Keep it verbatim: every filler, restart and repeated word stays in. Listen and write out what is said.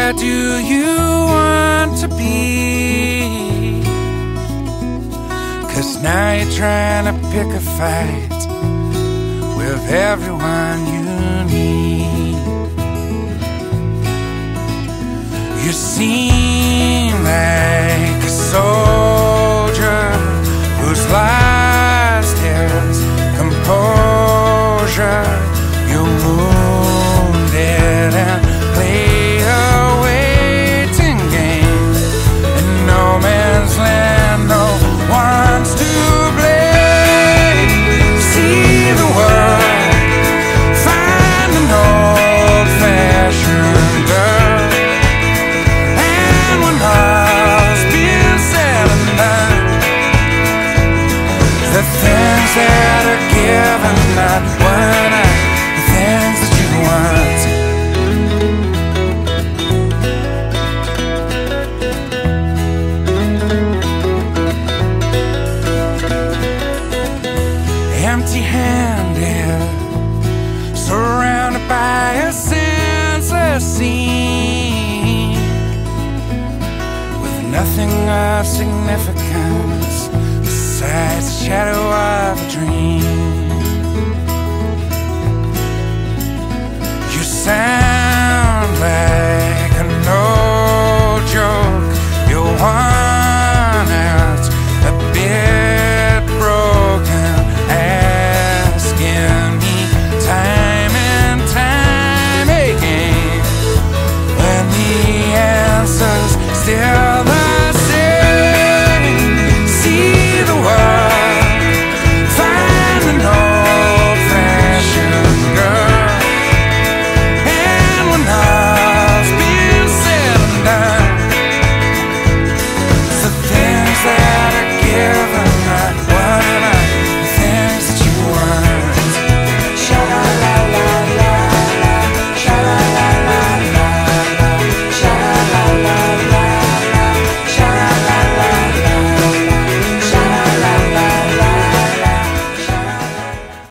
where do you want to be? 'Cause now you're trying to pick a fight with everyone you need. You seem like a soldier who's lost his composure. You're wounded and play a waiting game in no man's land. No one's to blame. See the world, find an old-fashioned girl, and when all's been said and done, the things that are given, not one eye, the things that you want. Empty-handed, surrounded by a senseless scene, with nothing of significance besides the shadow of a dream. You sound like a no-joke. You're worn out, a bit broken, asking me time and time again when the answers still